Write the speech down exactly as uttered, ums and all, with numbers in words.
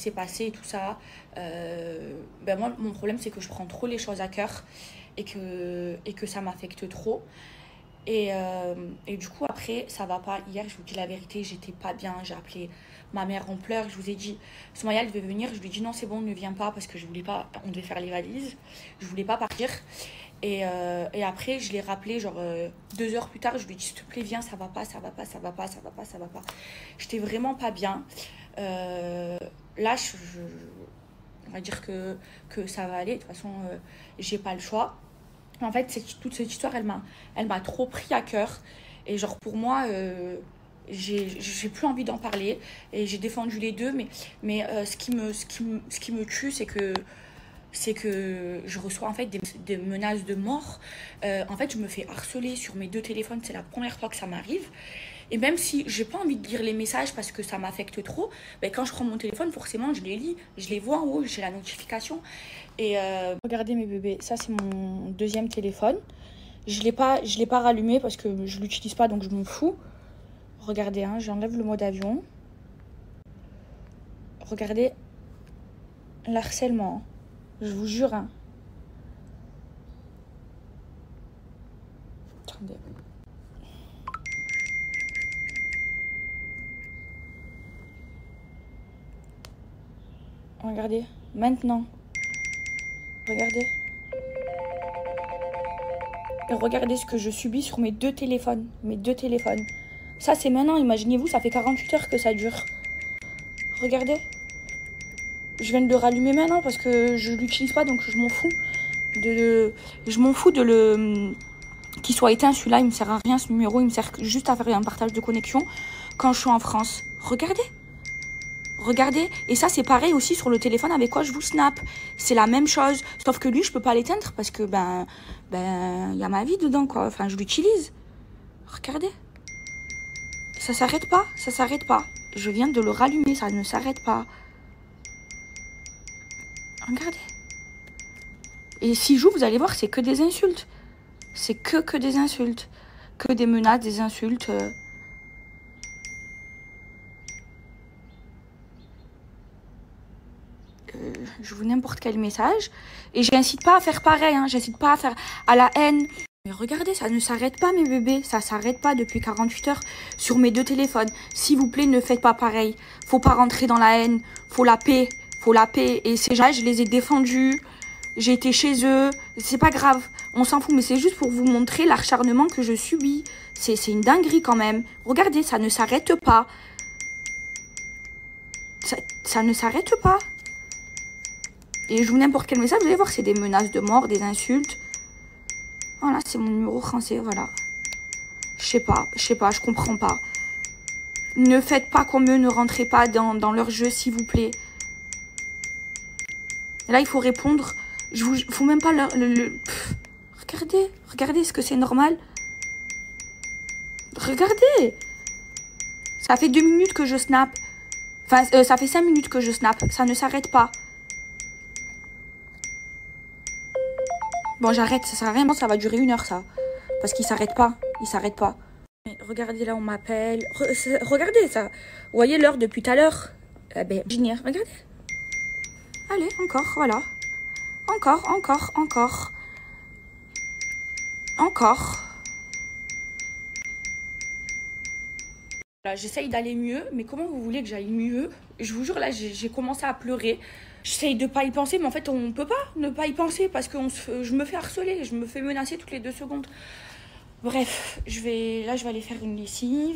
s'est passé et tout ça, euh, ben moi, mon problème, c'est que je prends trop les choses à cœur et que, et que ça m'affecte trop. Et, euh, et du coup, après, ça va pas. Hier, je vous dis la vérité, j'étais pas bien. J'ai appelé ma mère en pleurs. Je vous ai dit, Soumaya, elle devait venir. Je lui ai dit non, c'est bon, ne viens pas parce que je voulais pas. On devait faire les valises. Je voulais pas partir. Et, euh, et après, je l'ai rappelé, genre euh, deux heures plus tard. Je lui ai dit, s'il te plaît, viens, ça va pas, ça va pas, ça va pas, ça va pas, ça va pas. J'étais vraiment pas bien. Euh, là, je, je- on va dire que, que ça va aller. De toute façon, euh, j'ai pas le choix. En fait, c'est- toute cette histoire, elle m'a, elle m'a trop pris à cœur. Et genre, pour moi, euh, j'ai, j'ai plus envie d'en parler. Et j'ai défendu les deux. Mais, mais euh, ce qui me, ce qui me, ce qui me tue, c'est que, c'est que je reçois en fait des, des menaces de mort. Euh, en fait, je me fais harceler sur mes deux téléphones. C'est la première fois que ça m'arrive. Et même si j'ai pas envie de lire les messages parce que ça m'affecte trop, ben quand je prends mon téléphone, forcément, je les lis. Je les vois en haut, j'ai la notification. Et euh, regardez mes bébés, ça c'est mon deuxième téléphone. Je l'ai pas, je l'ai pas rallumé parce que je l'utilise pas, donc je m'en fous. Regardez, hein, j'enlève le mode avion. Regardez l'harcèlement, je vous jure. Hein. Attendez. Regardez, maintenant. Regardez. Et regardez ce que je subis sur mes deux téléphones. Mes deux téléphones. Ça, c'est maintenant. Imaginez-vous, ça fait quarante-huit heures que ça dure. Regardez. Je viens de le rallumer maintenant parce que je l'utilise pas, donc je m'en fous. De le... Je m'en fous de le... qu'il soit éteint. Celui-là, il me sert à rien, ce numéro. Il me sert juste à faire un partage de connexion quand je suis en France. Regardez. Regardez, et ça c'est pareil aussi sur le téléphone avec quoi je vous snap. C'est la même chose, sauf que lui je peux pas l'éteindre parce que ben ben il y a ma vie dedans quoi. Enfin je l'utilise. Regardez, ça s'arrête pas, ça s'arrête pas. Je viens de le rallumer, ça ne s'arrête pas. Regardez. Et si joue, vous allez voir, c'est que des insultes. C'est que que des insultes, que des menaces, des insultes. Euh... Euh, je vous n'importe quel message et j'incite pas à faire pareil, hein, j'incite pas à faire à la haine. Mais regardez, ça ne s'arrête pas mes bébés, ça s'arrête pas depuis quarante-huit heures sur mes deux téléphones. S'il vous plaît, ne faites pas pareil. Faut pas rentrer dans la haine, faut la paix, faut la paix. Et ces gens, je les ai défendus, j'ai été chez eux, c'est pas grave, on s'en fout, mais c'est juste pour vous montrer l'acharnement que je subis. C'est c'est une dinguerie quand même. Regardez, ça ne s'arrête pas. Ça, ça ne s'arrête pas. Et je vous n'importe quel message, vous allez voir, c'est des menaces de mort, des insultes. Voilà, c'est mon numéro français, voilà. Je sais pas, je sais pas, je comprends pas. Ne faites pas comme eux, ne rentrez pas dans, dans leur jeu, s'il vous plaît. Et là, il faut répondre. Je vous, faut même pas leur... Le, le... Pff, regardez, regardez, est-ce que c'est normal? Regardez. Ça fait deux minutes que je snap. Enfin, euh, ça fait cinq minutes que je snap. Ça ne s'arrête pas. Bon, j'arrête, ça sert à rien. Bon, ça va durer une heure, ça. Parce qu'il s'arrête pas. Il s'arrête pas. Mais regardez, là, on m'appelle. Re regardez, ça. Vous voyez l'heure depuis tout à l'heure? Eh ben, génial. Regardez. Allez, encore, voilà. Encore, encore, encore. Encore. J'essaye d'aller mieux, mais comment vous voulez que j'aille mieux? Je vous jure, là, j'ai commencé à pleurer. J'essaye de pas y penser, mais en fait, on peut pas ne pas y penser parce que on se, je me fais harceler, je me fais menacer toutes les deux secondes. Bref, je vais, là, je vais aller faire une lessive.